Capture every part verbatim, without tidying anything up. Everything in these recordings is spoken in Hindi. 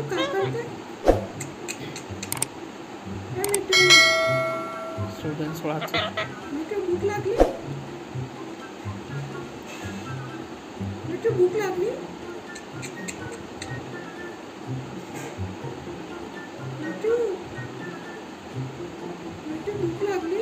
काय करते? काय मिठू? सोडून सोळाचं मिठू भूक लागली? मिठू भूक लागली? मिठू मिठू भूक लागली?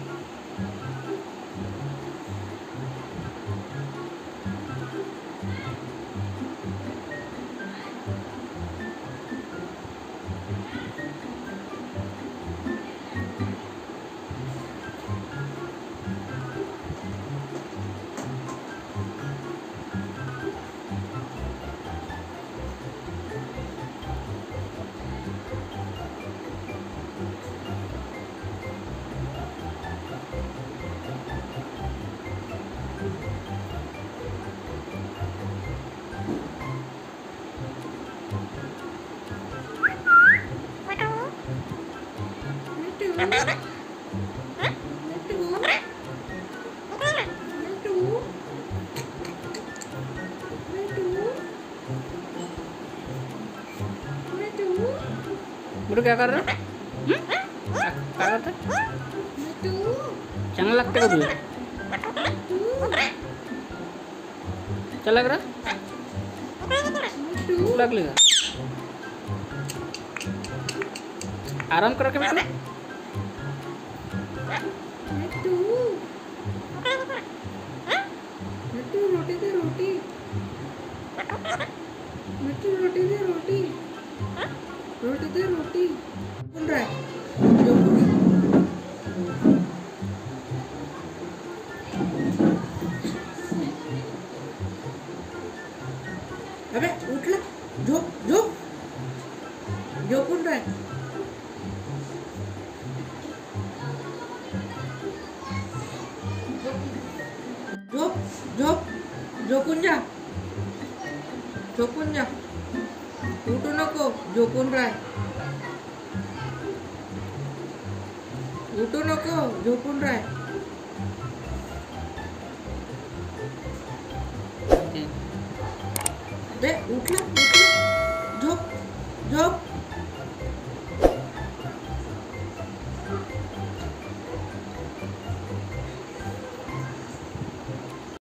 मिठू क्या कर रहा है? क्या करता है? चांगला लागते का तुझे? क्या लग रहा? भूक लागली का? आराम करो क्या बेटा? मिठू रोटी दे रोटी। मिठू रोटी दे रोटी। रोटी दे रोटी। बोल रहा है जो पूरी। अबे उठ ले, झोप झोप जो बोल रहा है। झोप झोप झोपून जा, झोपून जा, उठू नको, झोपून राह, उठू नको, झोपून राह। दे उठला उठला, झोप झोप।